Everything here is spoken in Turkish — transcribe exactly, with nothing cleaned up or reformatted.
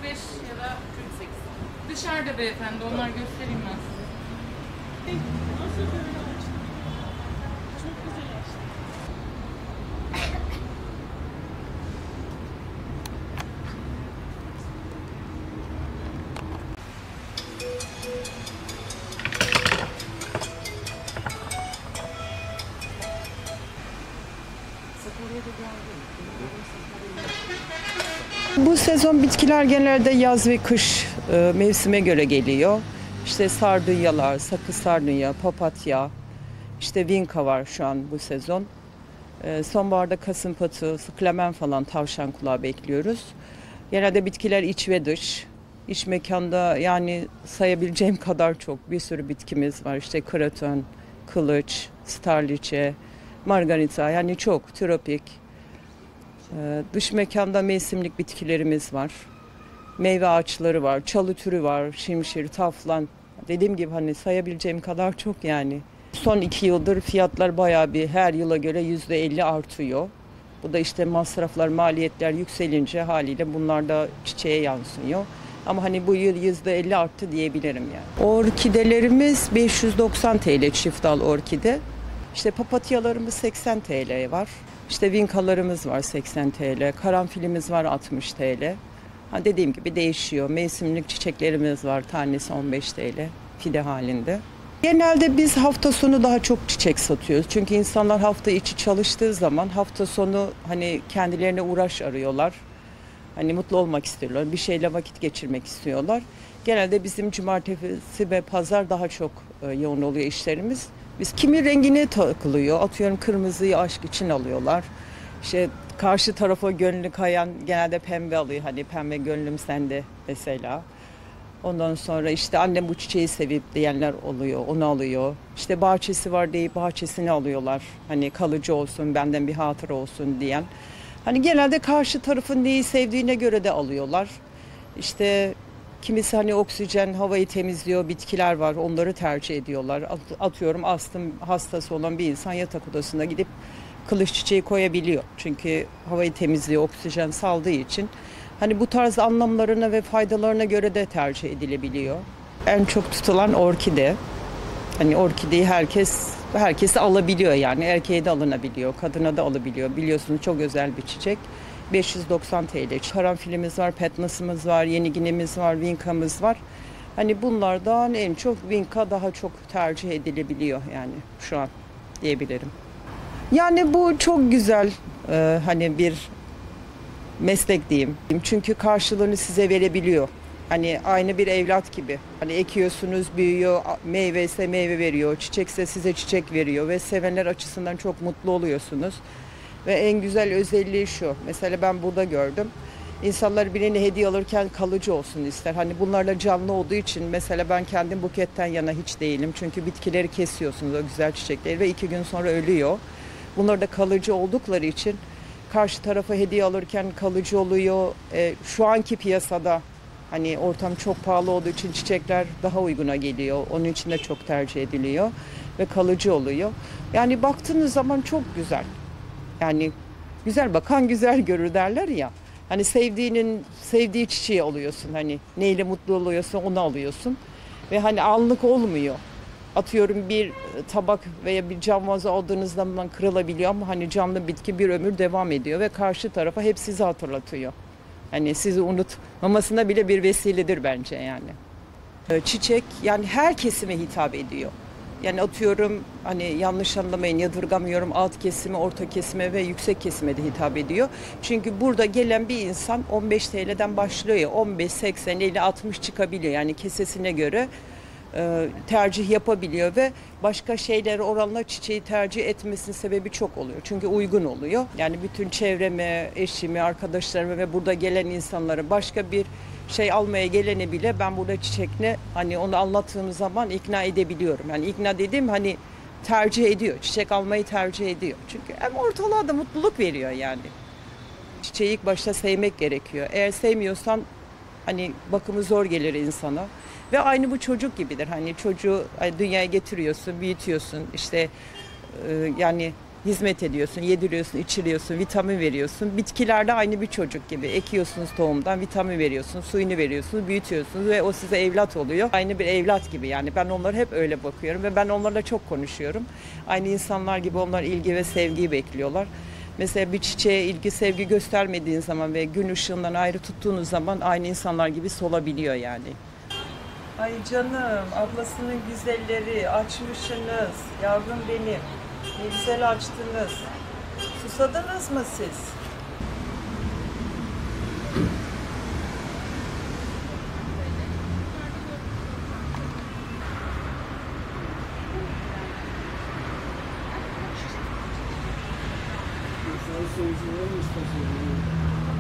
kırk beş ya da kırk sekiz. Dışarıda beyefendi, onlar göstereyim ben size. Nasıl böyle açtı? Çok güzel açtı. Bu sezon bitkiler genelde yaz ve kış e, mevsime göre geliyor. İşte sardunyalar, sakız sardunya, papatya, işte vinka var şu an bu sezon. E, sonbaharda kasımpatı, sıklamen falan, tavşan kulağı bekliyoruz. Genelde bitkiler iç ve dış. İç mekanda yani sayabileceğim kadar çok bir sürü bitkimiz var. İşte kraton, kılıç, starliçe, margarita, yani çok tropik. Ee, dış mekanda mevsimlik bitkilerimiz var. Meyve ağaçları var, çalı türü var, şimşir, taflan. Dediğim gibi hani sayabileceğim kadar çok yani. Son iki yıldır fiyatlar bayağı bir her yıla göre yüzde elli artıyor. Bu da işte masraflar, maliyetler yükselince haliyle bunlar da çiçeğe yansıyor. Ama hani bu yıl yüzde elli arttı diyebilirim yani. Orkidelerimiz beş yüz doksan T L çift dal orkide. İşte papatyalarımız seksen T L var. İşte vinkalarımız var seksen T L, karanfilimiz var altmış T L. Ha dediğim gibi değişiyor. Mevsimlik çiçeklerimiz var, tanesi on beş T L fide halinde. Genelde biz hafta sonu daha çok çiçek satıyoruz. Çünkü insanlar hafta içi çalıştığı zaman hafta sonu hani kendilerine uğraş arıyorlar. Hani mutlu olmak istiyorlar, bir şeyle vakit geçirmek istiyorlar. Genelde bizim cumartesi ve pazar daha çok e, yoğun oluyor işlerimiz. Biz kimi rengine takılıyor, atıyorum kırmızıyı aşk için alıyorlar. İşte karşı tarafa gönlü kayan genelde pembe alıyor, hani pembe gönlüm sende mesela. Ondan sonra işte annem bu çiçeği sevip diyenler oluyor, onu alıyor. İşte bahçesi var deyip bahçesini alıyorlar. Hani kalıcı olsun, benden bir hatıra olsun diyen. Hani genelde karşı tarafın neyi sevdiğine göre de alıyorlar. İşte kimisi hani oksijen, havayı temizliyor, bitkiler var, onları tercih ediyorlar. Atıyorum astım hastası olan bir insan yatak odasına gidip kılıç çiçeği koyabiliyor. Çünkü havayı temizliyor, oksijen saldığı için. Hani bu tarz anlamlarına ve faydalarına göre de tercih edilebiliyor. En çok tutulan orkide. Hani orkideyi herkes herkesi alabiliyor yani. Erkeğe de alınabiliyor, kadına da alabiliyor. Biliyorsunuz çok özel bir çiçek. beş yüz doksan T L. Karanfilimiz var, petnasımız var, yeniginimiz var, vinkamız var. Hani bunlardan en çok vinka daha çok tercih edilebiliyor yani şu an diyebilirim. Yani bu çok güzel e, hani bir meslek diyeyim. Çünkü karşılığını size verebiliyor. Hani aynı bir evlat gibi. Hani ekiyorsunuz, büyüyor, meyve ise meyve veriyor, çiçekse size çiçek veriyor ve sevenler açısından çok mutlu oluyorsunuz. Ve en güzel özelliği şu. Mesela ben burada gördüm. İnsanlar birine hediye alırken kalıcı olsun ister. Hani bunlarla canlı olduğu için mesela ben kendim buketten yana hiç değilim. Çünkü bitkileri kesiyorsunuz o güzel çiçekleri ve iki gün sonra ölüyor. Bunlar da kalıcı oldukları için karşı tarafa hediye alırken kalıcı oluyor. E, şu anki piyasada hani ortam çok pahalı olduğu için çiçekler daha uyguna geliyor. Onun için de çok tercih ediliyor ve kalıcı oluyor. Yani baktığınız zaman çok güzel. Yani güzel bakan güzel görür derler ya. Hani sevdiğinin sevdiği çiçeği alıyorsun. Hani neyle mutlu oluyorsun onu alıyorsun. Ve hani anlık olmuyor. Atıyorum bir tabak veya bir cam vazo aldığınız zaman kırılabiliyor ama hani canlı bitki bir ömür devam ediyor ve karşı tarafa hep sizi hatırlatıyor. Hani sizi unutmamasına bile bir vesiledir bence yani. Çiçek yani her kesime hitap ediyor. Yani atıyorum hani yanlış anlamayın yadırgamıyorum alt kesime, orta kesime ve yüksek kesime de hitap ediyor. Çünkü burada gelen bir insan on beş T L'den başlıyor ya on beş, seksen, elli, altmış çıkabiliyor. Yani kesesine göre e, tercih yapabiliyor ve başka şeylere oranla çiçeği tercih etmesinin sebebi çok oluyor. Çünkü uygun oluyor. Yani bütün çevreme, eşimi, arkadaşlarıma ve burada gelen insanlara başka bir şey almaya geleni bile ben burada çiçekle hani onu anlattığım zaman ikna edebiliyorum. Yani ikna dediğim hani tercih ediyor. Çiçek almayı tercih ediyor. Çünkü hem ortalığa da mutluluk veriyor yani. Çiçeği ilk başta sevmek gerekiyor. Eğer sevmiyorsan hani bakımı zor gelir insana. Ve aynı bu çocuk gibidir. Hani çocuğu dünyaya getiriyorsun, büyütüyorsun. İşte e, yani hizmet ediyorsun, yediriyorsun, içiriyorsun, vitamin veriyorsun. Bitkilerde aynı bir çocuk gibi. Ekiyorsunuz tohumdan, vitamin veriyorsun, suyunu veriyorsunuz, büyütüyorsunuz ve o size evlat oluyor. Aynı bir evlat gibi yani. Ben onlara hep öyle bakıyorum ve ben onlarla çok konuşuyorum. Aynı insanlar gibi onlar ilgi ve sevgiyi bekliyorlar. Mesela bir çiçeğe ilgi, sevgi göstermediğin zaman ve gün ışığından ayrı tuttuğunuz zaman aynı insanlar gibi solabiliyor yani. Ay canım, ablasının güzelleri, açmışsınız. Yavrum benim, ne güzel açtınız. Susadınız mı siz? Sayın seyirciler, istasyonu